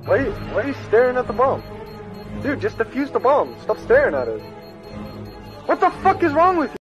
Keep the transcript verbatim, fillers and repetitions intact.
Why, why are you staring at the bomb? Dude, just defuse the bomb. Stop staring at it. What the fuck is wrong with you?